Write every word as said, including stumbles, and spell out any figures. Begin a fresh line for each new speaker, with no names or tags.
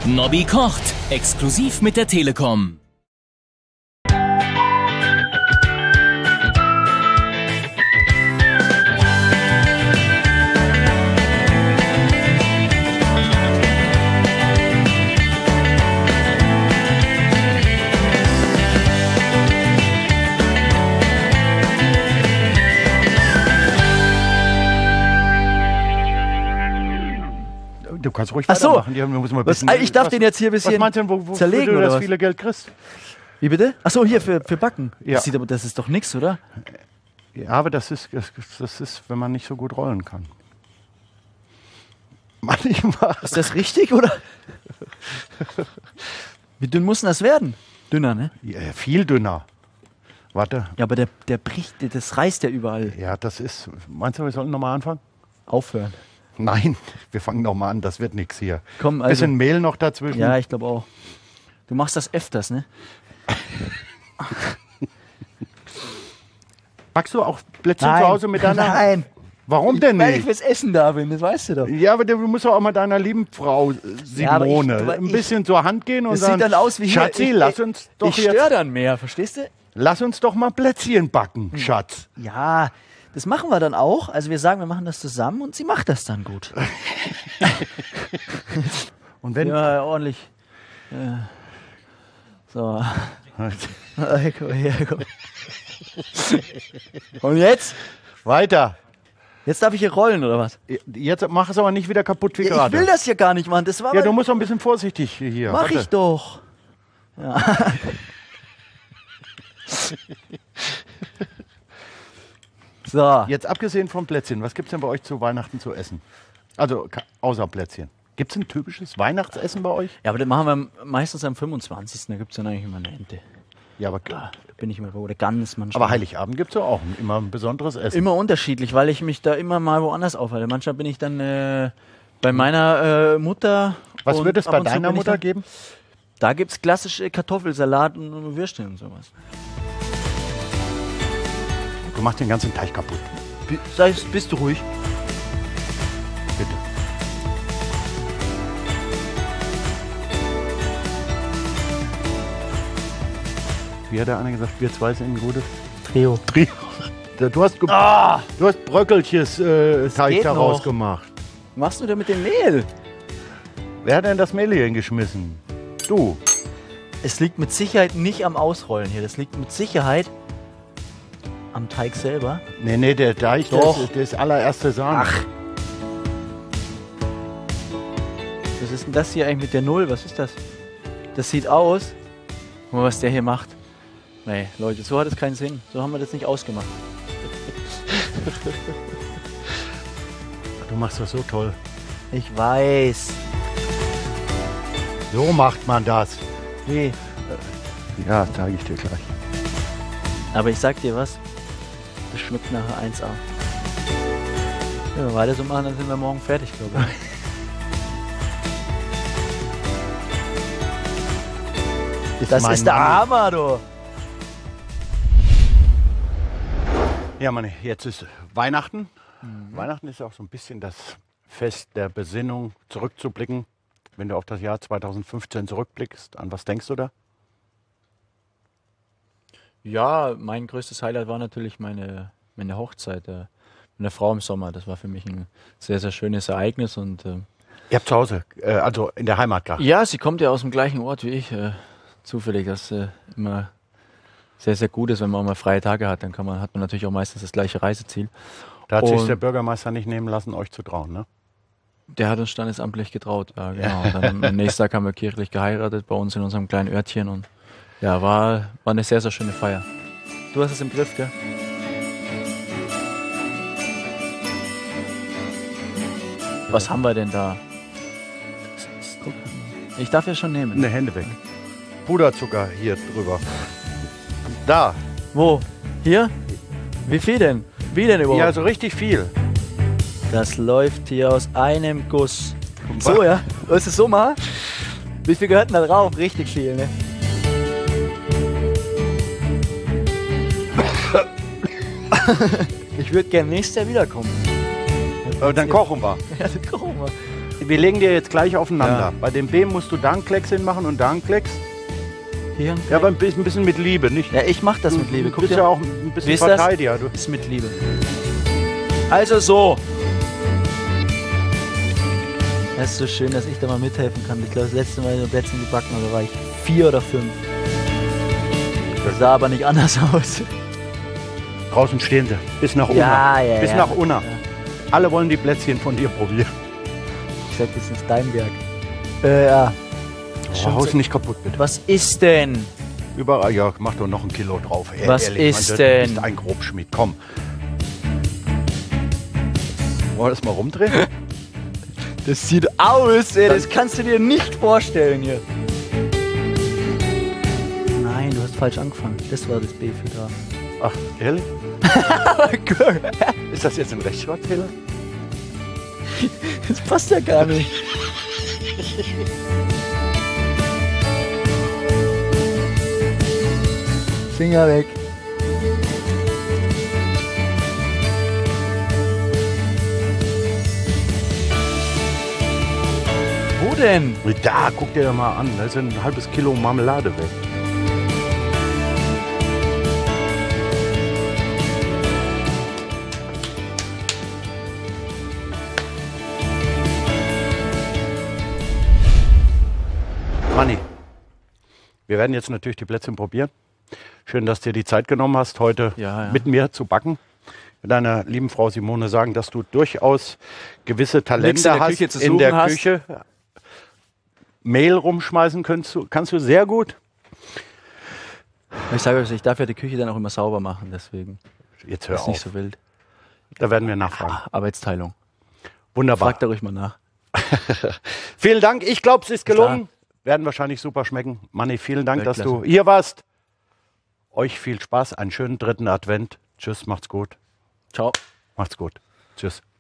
Nobby kocht, exklusiv mit der Telekom.
Du kannst ruhig
Ach so.
weitermachen. Die muss mal ein bisschen,
was, ich darf
was,
den jetzt hier ein bisschen
was meinst du denn, wo, wo
zerlegen,
du
oder
das
was?
viele Geld kriegst?
Wie bitte? Achso, hier für, für Backen.
Ja.
Das, sieht aber, das ist doch nix, oder?
Ja, aber das ist, das, das ist, wenn man nicht so gut rollen kann. Manchmal.
Ist das richtig, oder? Wie dünn muss denn das werden? Dünner, ne?
Ja, viel dünner. Warte.
Ja, aber der, der bricht, das reißt ja überall.
Ja, das ist. Meinst du, wir sollten nochmal anfangen?
Aufhören.
Nein, wir fangen nochmal an. Das wird nichts hier.
Komm, also.
Bisschen Mehl noch dazwischen.
Ja, ich glaube auch. Du machst das öfters, ne?
Backst du auch Plätzchen zu Hause mit deiner?
Nein.
Warum denn
Weil ich
nicht?
fürs Essen da bin, das weißt du doch.
Ja, aber du musst doch auch mal deiner lieben Frau äh,
Ja, aber ich-
Simone
aber
ein
ich-
bisschen zur Hand gehen und
Das
sagen,
sieht dann aus wie hier.
Schatzi,
ich,
lass uns doch
ich
jetzt,
störe dann mehr, verstehst du?
lass uns doch mal Plätzchen backen, Schatz.
Ja, das machen wir dann auch. Also wir sagen, wir machen das zusammen und sie macht das dann gut.
Und wenn
Ja, ordentlich. Äh, so. Hey, komm her, komm. Und jetzt?
weiter.
Jetzt darf ich hier rollen, oder was?
Jetzt mach es aber nicht wieder kaputt wie
Ja, ich
gerade.
will das hier gar nicht machen. Das war
Ja,
mal-
du musst doch ein bisschen vorsichtig hier.
Mach
Warte.
ich doch. Ja. So.
Jetzt abgesehen vom Plätzchen, was gibt es denn bei euch zu Weihnachten zu essen? Also ka- außer Plätzchen. Gibt es ein typisches Weihnachtsessen bei euch?
Ja, aber das machen wir meistens am fünfundzwanzigsten Da gibt es dann eigentlich immer eine Ente.
Ja, aber,
Da bin ich immer, oder Gans manchmal.
aber Heiligabend gibt es ja auch ein- immer ein besonderes Essen.
Immer unterschiedlich, weil ich mich da immer mal woanders aufhalte. Manchmal bin ich dann äh, bei meiner äh, Mutter.
Was
und
wird es
ab
bei
und zu
deiner
bin ich
Mutter
dann-
geben?
Da gibt es klassische Kartoffelsalat und Würstchen und sowas.
Du machst den ganzen Teig kaputt.
Bi- Sei, bist du ruhig?
Bitte. Wie hat der eine gesagt, wir zwei sind ein gutes
Trio.
Trio. Du hast, ge-
Ah!
du hast Bröckelches äh, Teig
geht
daraus
noch.
gemacht.
Was machst du denn mit dem Mehl?
Wer hat denn das Mehl hier hingeschmissen? Du.
Es liegt mit Sicherheit nicht am Ausrollen hier. Das liegt mit Sicherheit am Teig selber.
Nee, nee, der Teig, der
Doch.
ist, der ist allererste Sahne.
Ach. Was ist denn das hier eigentlich mit der Null? Was ist das? Das sieht aus. Guck mal, was der hier macht. Nee, Leute, so hat es keinen Sinn. So haben wir das nicht ausgemacht.
Du machst das so toll.
Ich weiß.
So macht man das.
Wie?
Ja, zeige ich dir gleich.
Aber ich sag dir was. Das schmeckt nachher eins A. Wenn wir weiter so machen, dann sind wir morgen fertig, glaube ich. Das
mein
ist der
Mann.
Hammer, du.
Ja, Mann, jetzt ist Weihnachten. Weihnachten ist ja auch so ein bisschen das Fest der Besinnung, zurückzublicken. Wenn du auf das Jahr zweitausendfünfzehn zurückblickst, an was denkst du da?
Ja, mein größtes Highlight war natürlich meine, meine Hochzeit äh, mit einer Frau im Sommer. Das war für mich ein sehr, sehr schönes Ereignis. Und äh,
Ihr habt zu Hause, äh, also in der Heimat gehabt.
ja, sie kommt ja aus dem gleichen Ort wie ich. Äh, zufällig, das äh, immer sehr, sehr gut ist, wenn man auch mal freie Tage hat. Dann kann man, hat man natürlich auch meistens das gleiche Reiseziel.
Da hat sich
Und-
der Bürgermeister nicht nehmen lassen, euch zu trauen, ne?
Der hat uns standesamtlich getraut, ja, genau. Und dann am nächsten Tag haben wir kirchlich geheiratet bei uns in unserem kleinen Örtchen und ja, war, war eine sehr, sehr schöne Feier. Du hast es im Griff, gell? Was haben wir denn da? Ich darf ja schon nehmen.
Ne, Hände weg. Puderzucker hier drüber. Da.
Wo? Hier? Wie viel denn? Wie denn überhaupt?
Ja, so richtig viel.
Das läuft hier aus einem Guss. So, ja? Willst du es so machen? Wie viel gehört denn da drauf? Richtig viel, ne? Ich würde gerne nächstes Jahr wiederkommen.
Aber dann kochen wir.
Ja, dann kochen wir.
wir legen dir jetzt gleich aufeinander.
Ja.
Bei dem B musst du da einen Klecks hinmachen und da einen Klecks.
Hier ein
Ja, aber ein bisschen, ein bisschen mit Liebe, nicht?
Ja, ich mach das mit Liebe.
Du
Guck
bist
dir,
ja auch ein bisschen
Wie ist das?
Verteidiger. Du.
ist mit Liebe. Also so. Das ist so schön, dass ich da mal mithelfen kann. Ich glaube, das letzte Mal in Plätzchen gebacken habe, da war ich vier oder fünf. Das sah aber nicht anders aus.
Draußen stehen sie. Bis nach Unna.
Ja, ja,
Bis
ja.
nach Unna.
Ja.
Alle wollen die Plätzchen von dir probieren.
Ich sag, das ist dein Werk. Äh, ja.
Oh, hau's nicht kaputt, bitte.
Was ist denn?
Überall, ja, mach doch noch ein Kilo drauf. Ey,
Was
ehrlich,
ist
Mann,
denn?
Du bist ein Grobschmied, komm. Wollen wir das mal rumdrehen?
Das sieht aus, ey. Das kannst du dir nicht vorstellen hier. Nein, du hast falsch angefangen. Das war das B für da.
Ach, ehrlich? Ist das jetzt ein Rechtschreibfehler?
Das passt ja gar nicht. Finger weg. Wo denn?
Da, guck dir das mal an. Da ist ein halbes Kilo Marmelade weg. Manni, wir werden jetzt natürlich die Plätzchen probieren. Schön, dass du dir die Zeit genommen hast, heute
Ja, ja.
mit mir zu backen. Mit deiner lieben Frau Simone sagen, dass du durchaus gewisse
Nichts
Talente
in der
hast
Küche zu
in der
suchen hast.
Küche. Mehl rumschmeißen kannst du, kannst du sehr gut.
Ich sage euch, ich darf ja die Küche dann auch immer sauber machen, deswegen
Jetzt hör
ist
auf.
nicht so wild.
Da werden wir nachfragen.
Arbeitsteilung.
Wunderbar.
Fragt da ruhig mal nach.
Vielen Dank. Ich glaube, es ist
Klar.
gelungen. Werden wahrscheinlich super schmecken. Manni, vielen Dank, dass
Weltklasse.
du hier warst. Euch viel Spaß. Einen schönen dritten Advent. Tschüss, macht's gut.
Ciao.
Macht's gut. Tschüss.